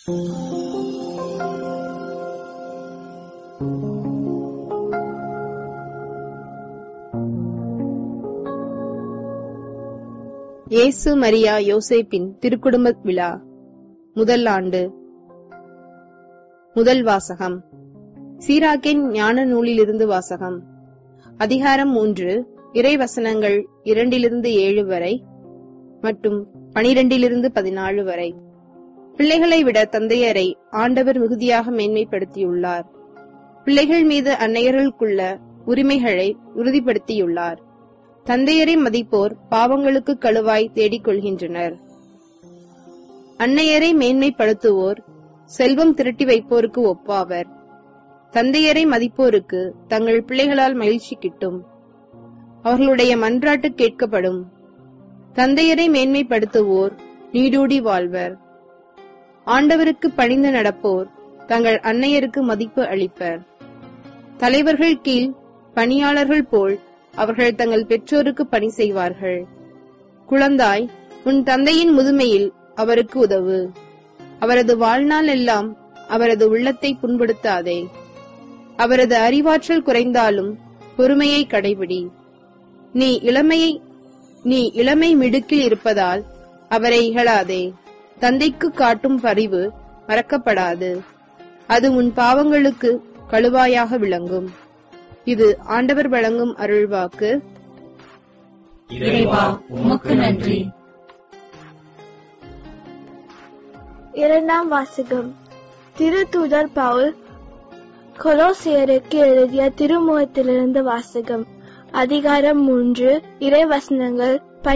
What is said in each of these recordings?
இயேசு மரியா யோசேப்பின் திருக்குடும்ப விழா. முதல் ஆண்டு. முதல் வாசகம். சீராக்கின் ஞான நூலிலிருந்து வாசகம். அதிகாரம் 3, இறைவசனங்கள் 2-7 வரை மற்றும் 12-14 வரை. பிள்ளைகளை விட தந்தையரை ஆண்டவர் மிகுதியாக மேன்மைப்படுத்தியுள்ளார். பிள்ளைகள் மீது அன்னையர்களுக்குள்ள உரிமைகளை உறுதிப்படுத்தியுள்ளார். தந்தையரை மதிப்போர் பாவங்களுக்கு கழுவாய் தேடிக் கொள்கின்றனர். அன்னையரை மேன்மைப்படுத்துவோர் செல்வம் திரட்டி வைப்போருக்கு ஒப்பாவர். தந்தையரை மதிப்போருக்கு தங்கள் பிள்ளைகளால் மகிழ்ச்சி கிட்டும். அவர்களுடைய மன்றாட்டு கேட்கப்படும். தந்தையரை மேன்மைப்படுத்துவோர் நீடூடி வாழ்வர். ஆண்டவருக்கு பணிந்து நடப்போர் தங்கள் அன்னையருக்கு மதிப்பு அளிப்பர். தலைவர்கள் கீழ் பணியாளர்கள் போல் அவர்கள் தங்கள் பெற்றோருக்கு பணி செய்வார்கள். குழந்தாய், உன் தந்தையின் முதுமையில் அவருக்கு உதவு. அவரது வாழ்நாள் எல்லாம் அவரது உள்ளத்தை புண்படுத்தாதே. அவரது அறிவாற்றல் குறைந்தாலும் பொறுமையை கடைபிடி. நீ இளமை மிடுக்கில் இருப்பதால் அவரை இகழாதே. தந்தைக்கு காட்டும் பரிவு மறக்கப்படாது. அது உன் பாவங்களுக்கு கழுவாயாக விளங்கும். இது ஆண்டவர் வழங்கும் அருள்வாக்கு. இறைவா, உமக்கு நன்றி. இரண்டாம் வாசகம். திருத்தூதர் பவுல் கொலோசியருக்கு எழுதிய திருமுகத்திலிருந்து வாசகம். அதிகாரம் 3, இறைவசனங்கள்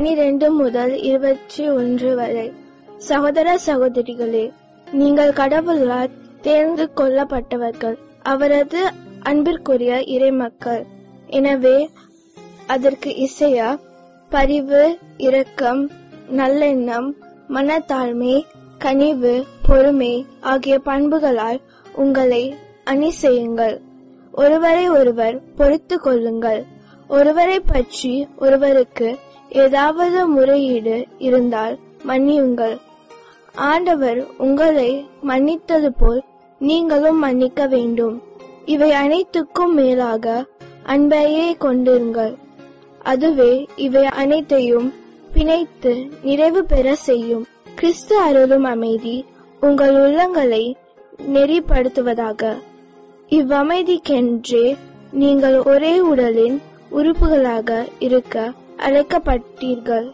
12-21 வரை. சகோதர சகோதரிகளே, நீங்கள் கடவுளால் தேர்ந்து கொள்ளப்பட்டவர்கள், அவரது அன்பிற்குரிய இறைமக்கள். எனவே அதற்கு இசையா பரிவு, இரக்கம், நல்லெண்ணம், மனத்தாழ்மை, கனிவு, பொறுமை ஆகிய பண்புகளால் உங்களை அணி செய்யுங்கள். ஒருவரை ஒருவர் பொறுத்து கொள்ளுங்கள். ஒருவரை பற்றி ஒருவருக்கு ஏதாவது முறையீடு இருந்தால் மன்னியுங்கள். ஆண்டவர் உங்களை மன்னித்தது போல் நீங்களும் மன்னிக்க வேண்டும். இவை அனைத்துக்கும் மேலாக அன்பையே கொண்டிருங்கள். அதுவே இவை அனைத்தையும் பிணைத்து நிறைவு பெற செய்யும். கிறிஸ்து அருளும் அமைதி உங்கள் உள்ளங்களை நெறிப்படுத்துவதாக. இவ்வமைதிக்கென்றே நீங்கள் ஒரே உடலின் உறுப்புகளாக இருக்க அழைக்கப்பட்டீர்கள்.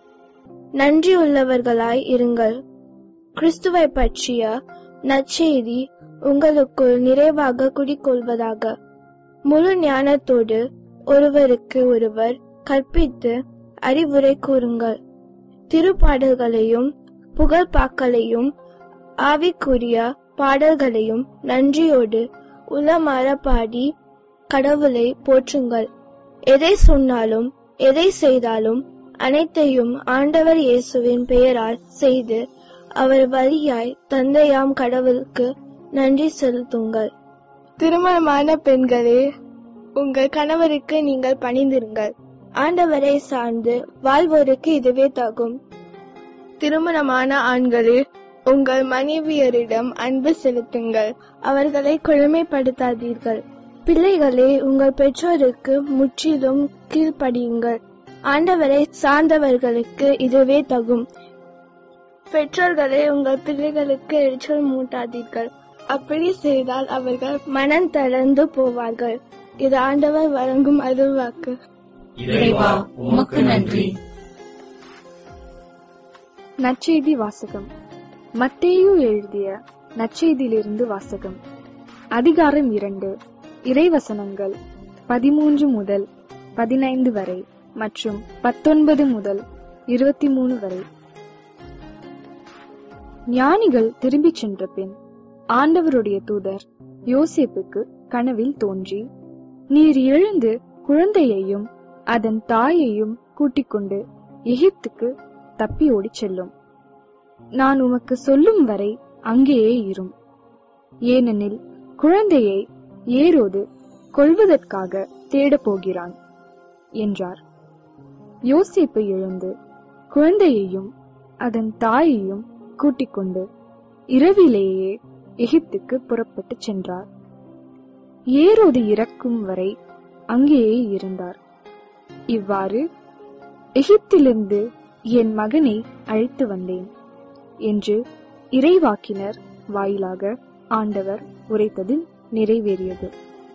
நன்றியுள்ளவர்களாய் இருங்கள். கிறிஸ்துவை பற்றிய நற்செய்தி உங்களுக்குள் நிறைவாக குடிக்கொள்வதாக. முழு ஞானத்தோடு ஒருவருக்கு ஒருவர் கற்பித்து அறிவுரை கூறுங்கள். திருப்பாடல்களையும் புகழ்பாக்களையும் ஆவிக்குரிய பாடல்களையும் நன்றியோடு உளமாற பாடி கடவுளை போற்றுங்கள். எதை சொன்னாலும் எதை செய்தாலும் அனைத்தையும் ஆண்டவர் இயேசுவின் பெயரால் செய்து அவர் வழியாய் தந்தையாம் கடவுளுக்கு நன்றி செலுத்துங்கள். திருமணமான பெண்களே, உங்கள் கணவருக்கு நீங்கள் பணிந்திருங்கள். ஆண்டவரை சார்ந்து வாழ்வோருக்கு இதுவே தகும். திருமணமான ஆண்களே, உங்கள் மனைவியரிடம் அன்பு செலுத்துங்கள். அவர்களை கொடுமைப்படுத்தாதீர்கள். பிள்ளைகளே, உங்கள் பெற்றோருக்கு முற்றிலும் கீழ்ப்படியுங்கள். ஆண்டவரை சார்ந்தவர்களுக்கு இதுவே தகும். பெற்றோர்களே, உங்கள் பிள்ளைகளுக்கு எரிச்சல் மூட்டாதீர்கள். அப்படி செய்தால் அவர்கள் மனம் தளர்ந்து போவார்கள். இது ஆண்டவர் வழங்கும் அருள்வாக்கு. இறைவா, உமக்கு நன்றி. நற்செய்தி வாசகம். மத்தேயு எழுதிய நற்செய்தியிலிருந்து வாசகம். அதிகாரம் 2, இறைவசனங்கள் 13-15 வரை மற்றும் 19-23 வரை. ஞானிகள் திரும்பிச் சென்ற பின் ஆண்டவருடைய தூதர் யோசேப்புக்கு கனவில் தோன்றி, நீர் எழுந்து குழந்தையையும் அதன் தாயையும் கூட்டிக் கொண்டு எகிப்துக்கு தப்பி ஓடிச் செல்லும். நான் உமக்கு சொல்லும் வரை அங்கேயே இரும். ஏனெனில் குழந்தையை ஏரோது கொல்வதற்காக தேடப் போகிறான் என்றார். யோசேப்பு எழுந்து குழந்தையையும் அதன் தாயையும் கூட்டிக் கொண்டு இரவிலேயே எகிப்துக்கு புறப்பட்டு சென்றார். ஏரோது இறக்கும் வரை அங்கேயே இருந்தார். இவ்வாறு, எகிப்திலிருந்து என் மகனை அழைத்து வந்தேன் என்று இறைவாக்கினர் வாயிலாக ஆண்டவர் உரைத்தது நிறைவேறியது.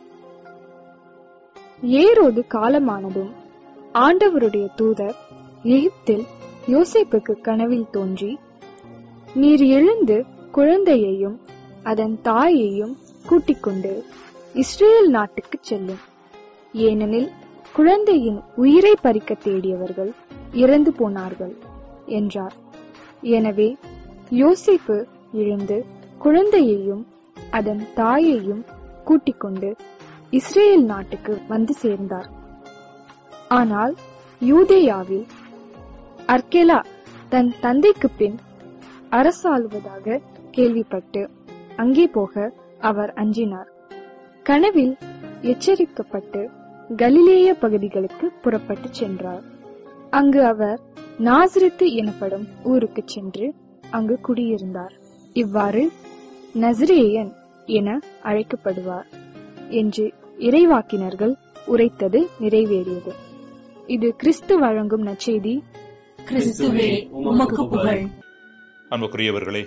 ஏரோது காலமானதும் ஆண்டவருடைய தூதர் எகிப்தில் யோசேப்புக்கு கனவில் தோன்றி, நீர் எழுந்து குழந்தையையும் அதன் தாயையும் கூட்டிக் கொண்டு இஸ்ரேல் நாட்டுக்கு செல்லும். ஏனெனில் குழந்தையின் உயிரை பறிக்க தேடியவர்கள் இறந்து போனார்கள் என்றார். எனவே யோசேப்பு எழுந்து குழந்தையையும் அதன் தாயையும் கூட்டிக் கொண்டு இஸ்ரேல் நாட்டுக்கு வந்து சேர்ந்தார். ஆனால் யூதேயாவில் அர்கெலா தன் தந்தைக்கு பின் அரசாளுவதாக கேள்விப்பட்டு அங்கே போக அவர் அஞ்சினார். கனவில் எச்சரிக்கப்பட்டு கலிலேய பகுதிகளுக்கு புறப்பட்டு சென்றார். அங்கு அவர் நாசரேத்து எனப்படும் ஊருக்கு சென்று அங்கு குடியிருந்தார். இவ்வாறு நசரேயன் என அழைக்கப்படுவார் என்று இறைவாக்கினர்கள் உரைத்தது நிறைவேறியது. இது கிறிஸ்து வழங்கும் நற்செய்தி. கிறிஸ்துவே உமக்கு புகழ். அன்புக்குரியவர்களே,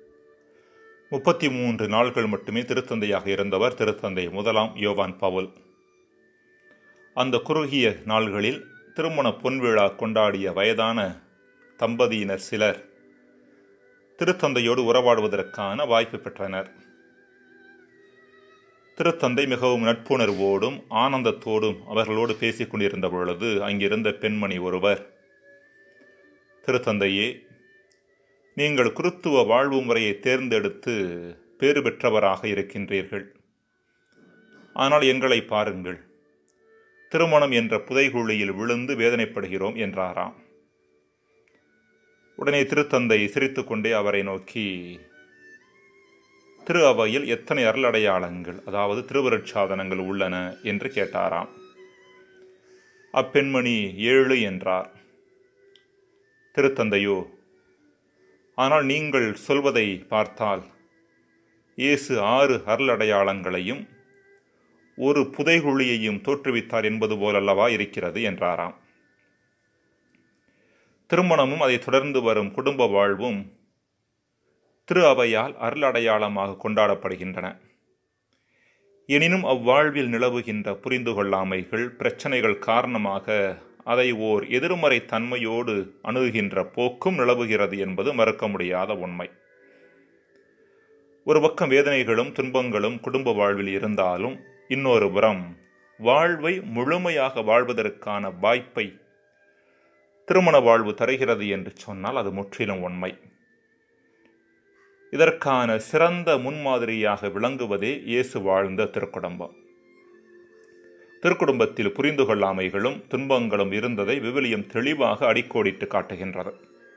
33 நாள்கள் மட்டுமே திருத்தந்தையாக இருந்தவர் திருத்தந்தை முதலாம் யோவான் பவுல். அந்த குறுகிய நாள்களில் திருமண பொன்விழா கொண்டாடிய வயதான தம்பதியினர் சிலர் திருத்தந்தையோடு உறவாடுவதற்கான வாய்ப்பு பெற்றனர். திருத்தந்தை மிகவும் நட்புணர்வோடும் ஆனந்தத்தோடும் அவர்களோடு பேசிக் கொண்டிருந்த பொழுது அங்கிருந்த பெண்மணி ஒருவர், திருத்தந்தையே, நீங்கள் கிறித்துவ வாழ்வு முறையை தேர்ந்தெடுத்து பேறு பெற்றவராக இருக்கின்றீர்கள். ஆனால் எங்களை பாருங்கள், திருமணம் என்ற புதைகுழியில் விழுந்து வேதனைப்படுகிறோம் என்றாராம். உடனே திருத்தந்தை சிரித்துக்கொண்டே அவரை நோக்கி, திரு அவையில் எத்தனை அருளடையாளங்கள், அதாவது திருவருட்சாதனங்கள் உள்ளன என்று கேட்டாராம். அப்பெண்மணி 7 என்றார். திருத்தந்தையோ, ஆனால் நீங்கள் சொல்வதை பார்த்தால் இயேசு 6 அருளடையாளங்களையும் ஒரு புதைகுழியையும் தோற்றுவித்தார் என்பது போலல்லவா இருக்கிறது என்றாராம். திருமணமும் அதை தொடர்ந்து வரும் குடும்ப வாழ்வும் திரு அவையால் அருளடையாளமாக கொண்டாடப்படுகின்றன. எனினும் அவ்வாழ்வில் நிலவுகின்ற புரிந்து கொள்ளாமைகள், பிரச்சனைகள் காரணமாக அதை ஓர் எதிர்மறை தன்மையோடு அணுகுகின்ற போக்கும் நிலவுகிறது என்பது மறுக்க முடியாத உண்மை. ஒரு பக்கம் வேதனைகளும் துன்பங்களும் குடும்ப வாழ்வில் இருந்தாலும், இன்னொரு புறம் வாழ்வை முழுமையாக வாழ்வதற்கான வாய்ப்பை திருமண வாழ்வு தருகிறது என்று சொன்னால் அது முற்றிலும் உண்மை. இதற்கான சிறந்த முன்மாதிரியாக விளங்குவதே இயேசு வாழ்ந்த திருக்குடும்பம். திருக்குடும்பத்தில் புரிந்து கொள்ளாமைகளும் துன்பங்களும் இருந்ததை விவிலியம் தெளிவாக அடிக்கோடிட்டு காட்டுகின்றது.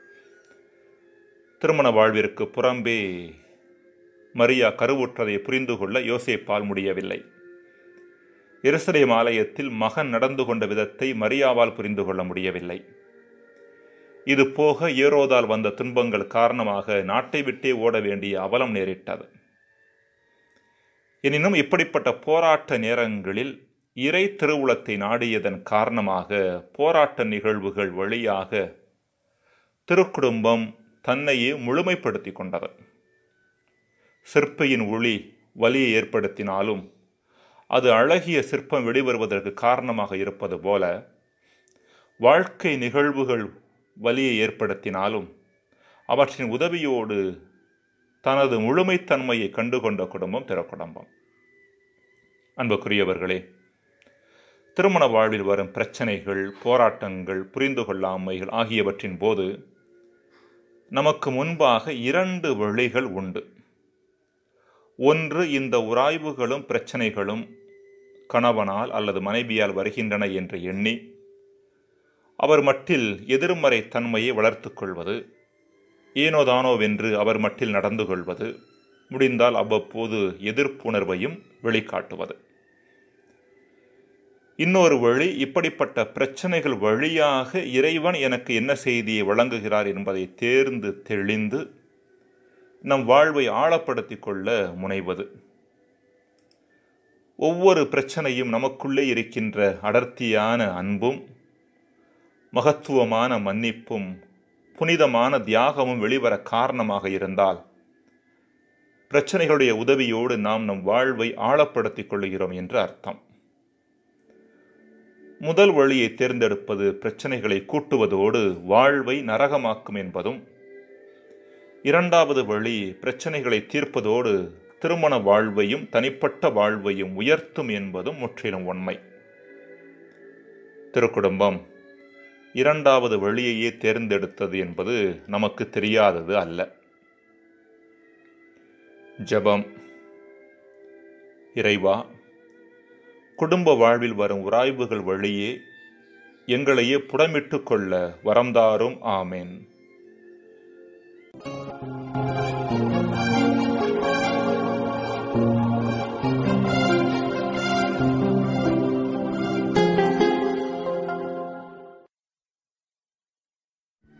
திருமண வாழ்விற்கு புறம்பே மரியா கருவுற்றதை புரிந்து கொள்ள யோசேப்பால் முடியவில்லை. எருசலேம் ஆலயத்தில் மகன் நடந்து கொண்ட விதத்தை மரியாவால் புரிந்து கொள்ள முடியவில்லை. இது போக ஏரோதால் வந்த துன்பங்கள் காரணமாக நாட்டை விட்டே ஓட வேண்டிய அவலம் நேரிட்டது. எனினும் இப்படிப்பட்ட போராட்ட நேரங்களில் இறை திருவுளத்தை நாடியதன் காரணமாக போராட்ட நிகழ்வுகள் வழியாக திருக்குடும்பம் தன்னையே முழுமைப்படுத்தி கொண்டது. சிற்பியின் ஒளி வலியை ஏற்படுத்தினாலும் அது அழகிய சிற்பம் வெளிவருவதற்கு காரணமாக இருப்பது போல, வாழ்க்கை நிகழ்வுகள் வலியை ஏற்படுத்தினாலும் அவற்றின் உதவியோடு தனது முழுமைத்தன்மையை கண்டுகொண்ட குடும்பம் திருக்குடும்பம். அன்புக்குரியவர்களே, திருமண வாழ்வில் வரும் பிரச்சனைகள், போராட்டங்கள், புரிந்து கொள்ளாமைகள் ஆகியவற்றின் போது நமக்கு முன்பாக 2 வழிகள் உண்டு. ஒன்று, இந்த உராய்வுகளும் பிரச்சனைகளும் கணவனால் அல்லது மனைவியால் வருகின்றன என்று எண்ணி அவர் மட்டில் எதிர்மறை தன்மையை வளர்த்து கொள்வது, ஏனோதானோவென்று அவர் மட்டில் நடந்து கொள்வது, முடிந்தால் அவ்வப்போது எதிர்ப்புணர்வையும் வெளிக்காட்டுவது. இன்னொரு வழி, இப்படிப்பட்ட பிரச்சனைகள் வழியாக இறைவன் எனக்கு என்ன செய்தியை வழங்குகிறார் என்பதை தேர்ந்து தெளிந்து நம் வாழ்வை ஆழப்படுத்திக் கொள்ள முனைவது. ஒவ்வொரு பிரச்சனையும் நமக்குள்ளே இருக்கின்ற அடர்த்தியான அன்பும் மகத்துவமான மன்னிப்பும் புனிதமான தியாகமும் வெளிவர காரணமாக இருந்தால் பிரச்சனைகளுடைய உதவியோடு நாம் நம் வாழ்வை ஆழப்படுத்திக் கொள்கிறோம் என்று அர்த்தம். முதல் வழியை தேர்ந்தெடுப்பது பிரச்சனைகளை கூட்டுவதோடு வாழ்வை நரகமாக்கும் என்பதும், இரண்டாவது வழி பிரச்சனைகளை தீர்ப்பதோடு திருமண வாழ்வையும் தனிப்பட்ட வாழ்வையும் உயர்த்தும் என்பதும் முற்றிலும் உண்மை. திருக்குடும்பம் இரண்டாவது வழியையே தேர்ந்தெடுத்தது என்பது நமக்கு தெரியாதது அல்ல. ஜெபம். இறைவா, குடும்ப வாழ்வில் வரும் உராய்வுகள் வழியே எங்களையே புடமிட்டு கொள்ள வரம்தாரும். ஆமேன்.